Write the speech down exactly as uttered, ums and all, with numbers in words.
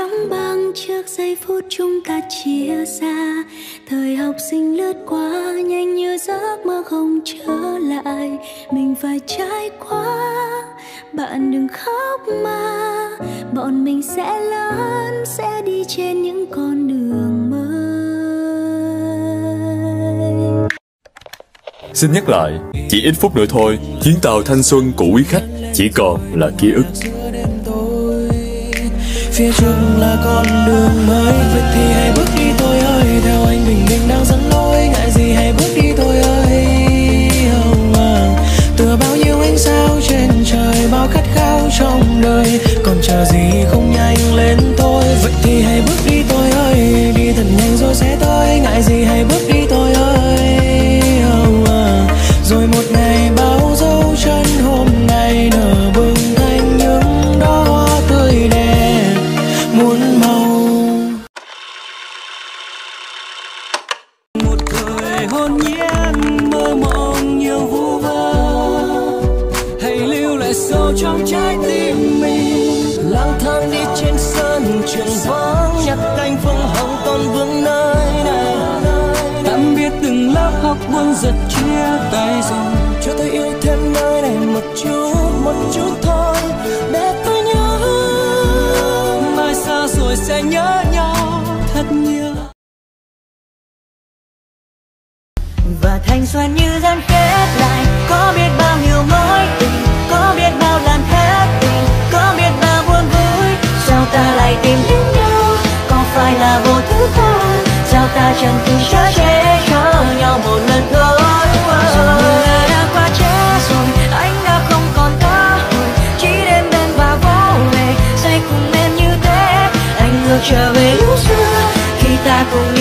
đóng băng trước giây phút chúng ta chia xa. Thời học sinh lướt qua nhanh như giấc mơ không trở lại. Mình phải trải qua, bạn đừng khóc mà. Bọn mình sẽ lớn, sẽ đi trên những con đường mới. Xin nhắc lại, chỉ ít phút nữa thôi, chuyến tàu thanh xuân của quý khách chỉ còn là ký ức. Phía trước là con đường mới, vậy thì hãy bước đi thôi ơi. Theo anh bình minh đang dẫn lối, ngại gì hãy bước đi thôi ơi. Oh, à. Tựa bao nhiêu ánh sao trên trời, bao khát khao trong đời, còn chờ gì không nhanh lên thôi. Vậy thì hãy bước đi thôi ơi, đi thật nhanh rồi sẽ tới, ngại gì hãy bước đi thôi ơi. Oh, à. Rồi một ngày bao dấu chân hôm nay nở bừng thành những đóa hoa tươi đẹp muôn màu. Một thời hồn nhiên mơ mộng nhiều vu vơ, hãy lưu lại sâu trong trái tim mình. Lang thang đi trên sân trường vắng, nhặt cánh phương hồng còn vương nơi này. Tạm biệt từng lớp học buồn giật chia tay rồi, cho tôi yêu thêm nơi này một chút, một chút thôi để tôi nhớ. Mai xa rồi sẽ nhớ nhau thật nhiều. Và thanh xuân như gắn kết lại, có biết bao nhiêu mối tình, có biết bao lần hết tình, có biết bao buồn vui. Sao ta lại tìm đến nhau, có phải là vô thứ không? Sao ta chẳng từng chở che cho nhau một lần thôi. Rồi người đã qua trẻ rồi, anh đã không còn cơ hội, chỉ đêm bên và vô về, say cùng em như thế. Anh ngược trở về lúc xưa, khi ta cùng